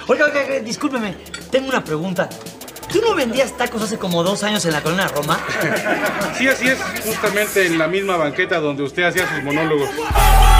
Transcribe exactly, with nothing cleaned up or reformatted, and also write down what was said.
Oiga, oiga, oiga, discúlpeme, tengo una pregunta. ¿Tú no vendías tacos hace como dos años en la colonia Roma? Sí, así es, justamente en la misma banqueta donde usted hacía sus monólogos.